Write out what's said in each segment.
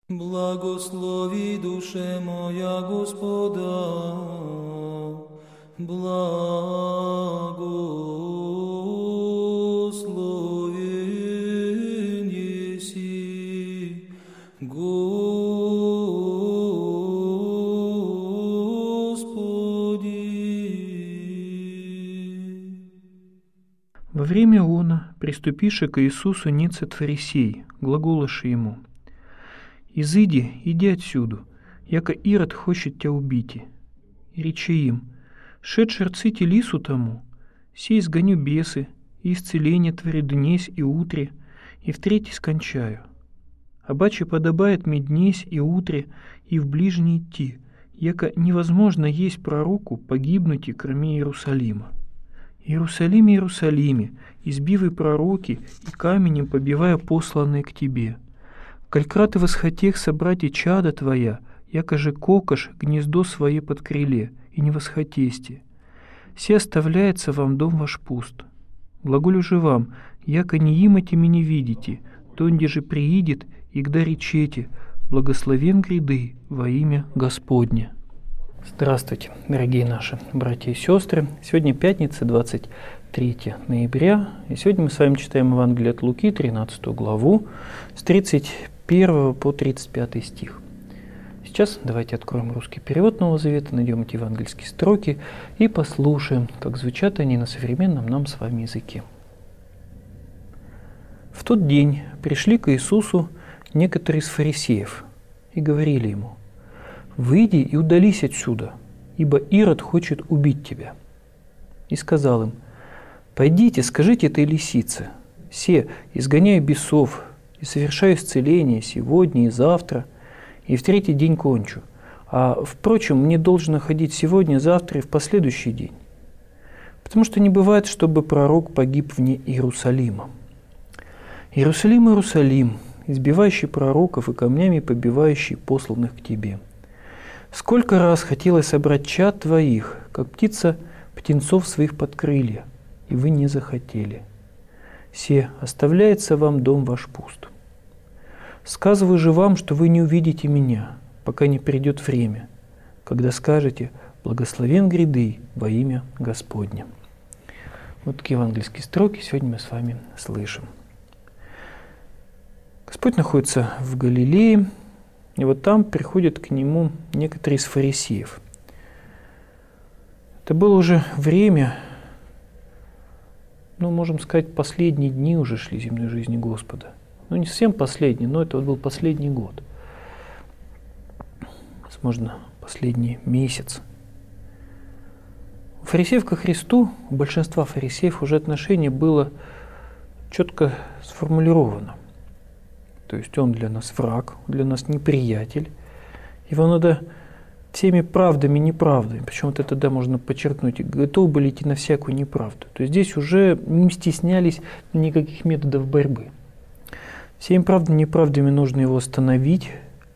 Благослови, душе моя, Господа, благословен еси, Господи. Во время она, приступивши к Иисусу ницет фарисей, глаголоши ему: «Изыди, иди отсюду, яко Ирод хочет тебя убить». И рече им: «Шедши рците лису тому, сей изгоню бесы, и исцеление творю днесь и утре, и в третий скончаю. Обаче подобает мне днесь и утре, и в ближний идти, яко невозможно есть пророку погибнуть и кроме Иерусалима. Иерусалиме, Иерусалиме, избивай пророки и каменем побивая посланные к тебе. Коль ты восхотех собрать и чада твоя, яко же кокош гнездо свое под крыле, и не восхотесте. Се оставляется вам дом ваш пуст. Глаголю же вам, яко не имате меня видите, тонде же приидет, и гда речете: благословен гряды во имя Господне». Здравствуйте, дорогие наши братья и сестры. Сегодня пятница, 23 ноября, и сегодня мы с вами читаем Евангелие от Луки, 13 главу, с 31 по 35 стих. Сейчас давайте откроем русский перевод Нового Завета, найдем эти евангельские строки и послушаем, как звучат они на современном нам с вами языке. В тот день пришли к Иисусу некоторые из фарисеев и говорили ему: «Выйди и удались отсюда, ибо Ирод хочет убить тебя». И сказал им: «Пойдите, скажите этой лисице: се, изгоняю бесов и совершаю исцеление сегодня и завтра, и в третий день кончу. А, впрочем, мне должно ходить сегодня, завтра и в последующий день. Потому что не бывает, чтобы пророк погиб вне Иерусалима. Иерусалим, Иерусалим, избивающий пророков и камнями побивающий посланных к тебе. Сколько раз хотелось собрать чад твоих, как птица птенцов своих под крылья, и вы не захотели. Се, оставляется вам дом ваш пуст. Сказываю же вам, что вы не увидите меня, пока не придет время, когда скажете: благословен гряды во имя Господне». Вот такие евангельские строки сегодня мы с вами слышим. Господь находится в Галилее, и вот там приходят к Нему некоторые из фарисеев. Это было уже время, можем сказать, последние дни уже шли земной жизни Господа. Не совсем последний, но это вот был последний год. Возможно, последний месяц. У фарисеев ко Христу, у большинства фарисеев уже отношение было четко сформулировано. То есть он для нас враг, для нас неприятель. Его надо всеми правдами и неправдами, причем вот это можно подчеркнуть, готовы были идти на всякую неправду. То есть здесь уже не стеснялись никаких методов борьбы. Всеми правдами и неправдами нужно его остановить,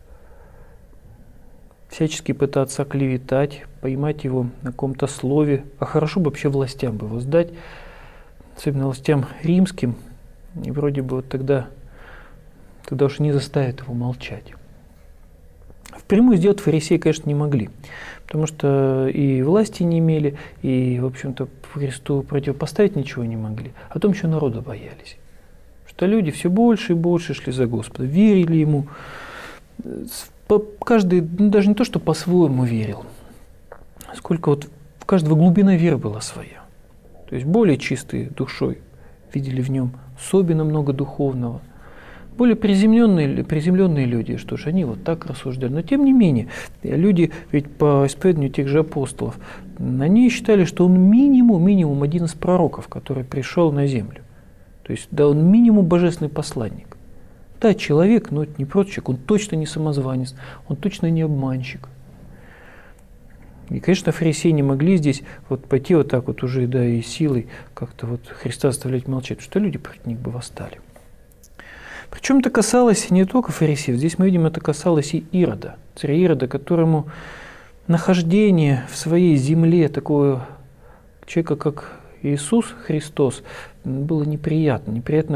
всячески пытаться оклеветать, поймать его на каком-то слове, а хорошо бы вообще властям бы его сдать, особенно властям римским, и вроде бы вот тогда уж не заставят его молчать. Впрямую сделать фарисеи, конечно, не могли, потому что и власти не имели, и, в общем-то, Христу противопоставить ничего не могли, а том еще народа боялись. Что люди все больше и больше шли за Господа, верили Ему. Каждый, даже не то, что по-своему верил, сколько вот в каждого глубина веры была своя. То есть более чистые душой видели в нем особенно много духовного. Более приземленные люди, что ж, они вот так рассуждали. Но тем не менее, люди, ведь по исповеданию тех же апостолов, они считали, что он минимум один из пророков, который пришел на землю. То есть, да, он минимум божественный посланник. Да, человек, но это не просто человек, он точно не самозванец, он точно не обманщик. И, конечно, фарисеи не могли здесь вот пойти вот так вот уже, да, и силой как-то вот Христа заставлять молчать, потому что люди против них бы восстали. Причем это касалось не только фарисеев, здесь мы видим, это касалось и Ирода, царя Ирода, которому нахождение в своей земле такого человека, как Иисус Христос, было неприятно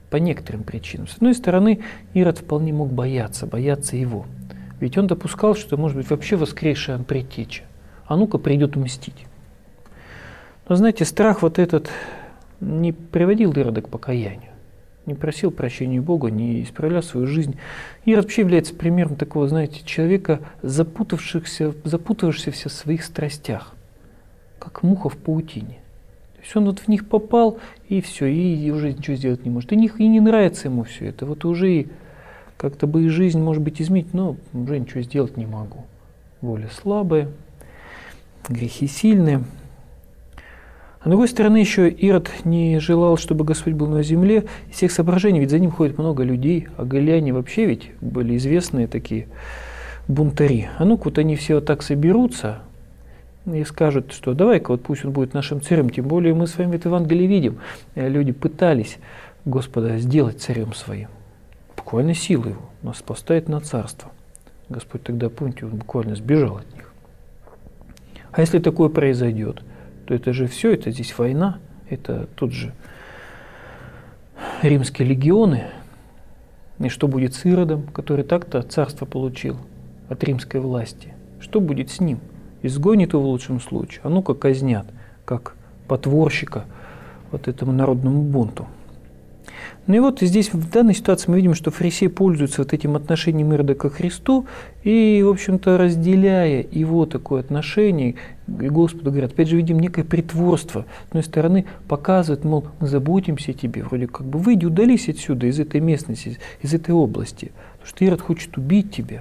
по некоторым причинам. С одной стороны, Ирод вполне мог бояться его. Ведь он допускал, что может быть вообще воскресшая предтеча. А ну-ка придет мстить. Но знаете, страх вот этот не приводил Ирода к покаянию, не просил прощения Бога, не исправлял свою жизнь. Ирод вообще является примером такого, знаете, человека, запутавшегося в своих страстях, как муха в паутине. То есть он вот в них попал, и все, и уже ничего сделать не может. И не нравится ему все это. Вот уже и как-то бы и жизнь, может быть, изменить, но уже ничего сделать не могу. Воля слабая, грехи сильные. А с другой стороны, еще Ирод не желал, чтобы Господь был на земле из всех соображений, ведь за ним ходит много людей, а галилеяне вообще ведь были известные такие бунтари. А ну-ка вот они все вот так соберутся и скажут, что давай-ка вот пусть он будет нашим царем, тем более мы с вами в Евангелии видим, люди пытались Господа сделать царем своим. Буквально силой его, нас поставить на царство. Господь тогда, помните, он буквально сбежал от них. А если такое произойдет, то это же все, это здесь война, это тут же римские легионы. И что будет с Иродом, который так-то царство получил от римской власти? Что будет с ним? Изгонит его в лучшем случае, а ну-ка казнят, как потворщика вот этому народному бунту. Ну и вот здесь в данной ситуации мы видим, что фарисеи пользуются вот этим отношением Ирода ко Христу и, в общем-то, разделяя его такое отношение к Господу, говорят, опять же, видим некое притворство. С одной стороны, показывают, мол, мы заботимся о тебе, вроде как бы выйди, удались отсюда, из этой местности, из этой области, потому что Ирод хочет убить тебя.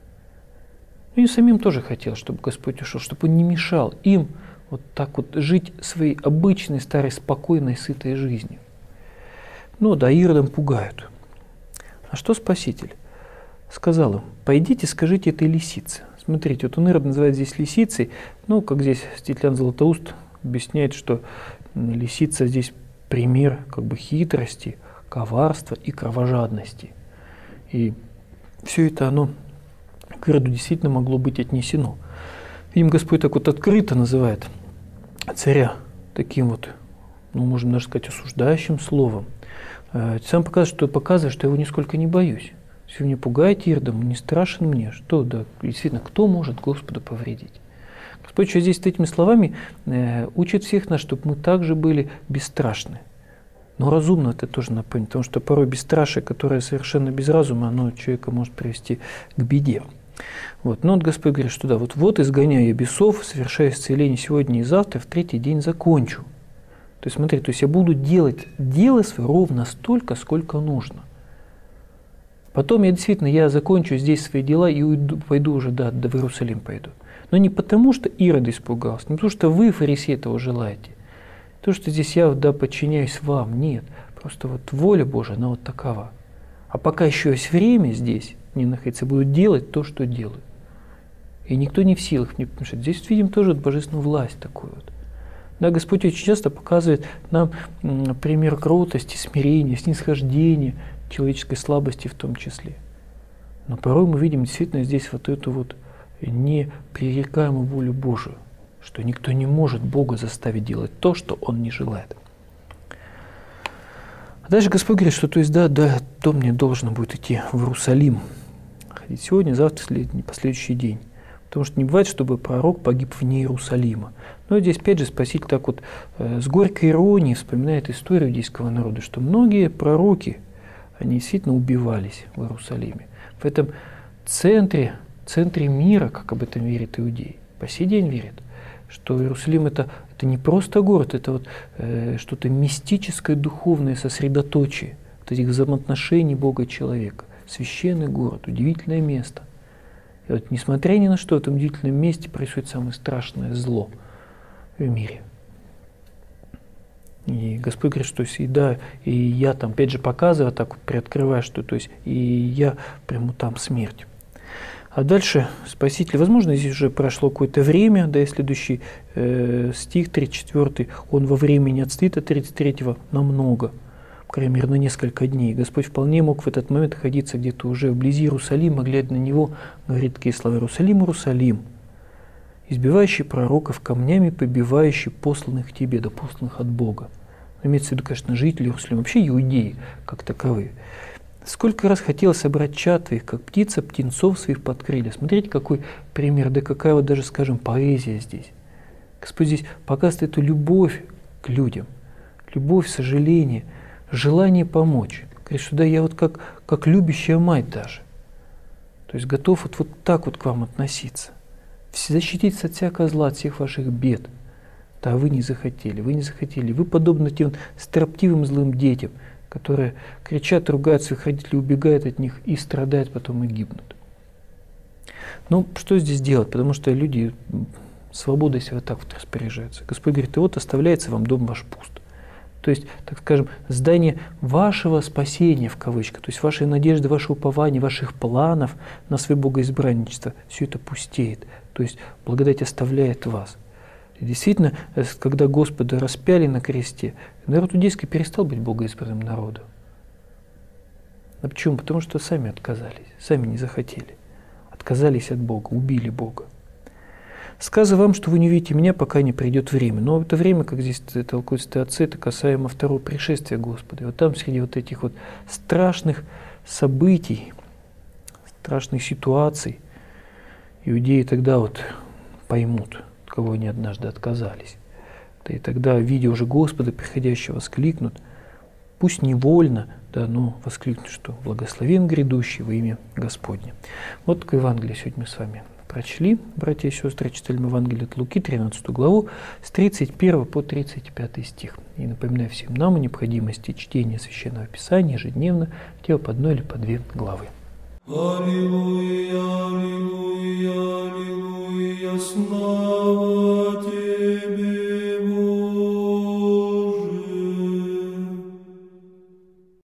Ну и самим тоже хотел, чтобы Господь ушел, чтобы он не мешал им вот так вот жить своей обычной, старой, спокойной, сытой жизнью. Ну да, Иродом пугают. А что Спаситель? Сказал им, пойдите, скажите этой лисице. Смотрите, вот он Ирод называет здесь лисицей, ну, как здесь Стетлиан Златоуст объясняет, что лисица здесь пример как бы хитрости, коварства и кровожадности. И все это оно к Ироду действительно могло быть отнесено. Им Господь так вот открыто называет царя таким вот, ну, можно даже сказать, осуждающим словом. Сам показывает, что я его нисколько не боюсь. Если вы не пугаете Иродом, он не страшен мне. Что, да, действительно, кто может Господу повредить? Господь еще здесь этими словами учит всех нас, чтобы мы также были бесстрашны. Но разумно это тоже надо понять, потому что порой бесстрашие, которое совершенно без разума, оно человека может привести к беде. Вот. Но вот Господь говорит, что да, вот изгоняю я бесов, совершаю исцеление сегодня и завтра, в третий день закончу. То есть смотри, то есть я буду делать дело свое ровно столько, сколько нужно. Потом я закончу здесь свои дела и пойду уже, да, в Иерусалим пойду. Но не потому, что Ирод испугался, не потому, что вы, фарисеи, этого желаете. То, что здесь я, да, подчиняюсь вам, нет. Просто вот воля Божия, она вот такова. А пока еще есть время здесь не находиться, буду делать то, что делаю. И никто не в силах мне помешать. Здесь видим тоже божественную власть такую вот. Да, Господь очень часто показывает нам пример кротости, смирения, снисхождения, человеческой слабости в том числе. Но порой мы видим действительно здесь вот эту вот непререкаемую волю Божию, что никто не может Бога заставить делать то, что Он не желает. А дальше Господь говорит, что то есть, да, то мне должно будет идти в Иерусалим. Ходить сегодня, завтра, последующий день. Потому что не бывает, чтобы пророк погиб вне Иерусалима. Но здесь, опять же, Спаситель так вот с горькой иронией вспоминает историю иудейского народа, что многие пророки, они действительно убивались в Иерусалиме. В этом центре мира, как об этом верят иудеи, по сей день верят, что Иерусалим это не просто город, это вот что-то мистическое, духовное сосредоточие вот этих взаимоотношений Бога и человека. Священный город, удивительное место. И вот несмотря ни на что, в этом удивительном месте происходит самое страшное зло в мире. И Господь говорит, что и я там, опять же, показываю, так вот приоткрываю, что то есть и я приму там смерть. А дальше Спаситель, возможно, здесь уже прошло какое-то время, да, и следующий стих, 34, он во времени отстоит от 33-го намного, по крайней мере, на несколько дней. Господь вполне мог в этот момент находиться где-то уже вблизи Иерусалима, глядя на него, говорит такие слова: «Иерусалим, Иерусалим, избивающий пророков камнями, побивающий посланных к тебе, да посланных от Бога». имеется в виду, конечно, жители Иерусалима, вообще иудеи как таковые. Сколько раз хотел собрать чад твоих, как птица птенцов своих под крылья. Смотрите, какой пример, да какая вот даже, скажем, поэзия здесь. Господь здесь показывает эту любовь к людям, любовь, сожаление, желание помочь. Говорит, что да, я вот как любящая мать даже. То есть готов вот так вот к вам относиться. Защитить от всякого зла, от всех ваших бед. Да, вы не захотели, вы не захотели. Вы подобны тем строптивым злым детям, которые кричат, ругают своих родителей, убегают от них и страдают, потом и гибнут. Ну, что здесь делать? Потому что люди свободой себя так вот распоряжаются. Господь говорит, и вот оставляется вам дом ваш пуст. То есть, так скажем, здание вашего спасения, в кавычках, то есть вашей надежды, вашего упования, ваших планов на свое богоизбранничество, все это пустеет. То есть благодать оставляет вас. И действительно, когда Господа распяли на кресте, народ иудейский перестал быть богоизбранным народом. А почему? Потому что сами отказались, сами не захотели. Отказались от Бога, убили Бога. Сказано вам, что вы не увидите меня, пока не придет время. Но это время, как здесь толкуются отцы, это касаемо второго пришествия Господа. И вот там среди вот этих вот страшных событий, страшных ситуаций, иудеи тогда вот поймут, от кого они однажды отказались. И тогда, видя уже Господа, приходящего, воскликнут, пусть невольно, да, но воскликнут, что благословен грядущий во имя Господне. Вот такое Евангелие сегодня мы с вами прочли, братья и сестры, читали мы Евангелие от Луки, 13 главу, с 31 по 35 стих. И напоминаю всем нам о необходимости чтения Священного Писания ежедневно, хотя бы по одной или по две главы. Аллилуйя, аллилуйя, аллилуйя, слава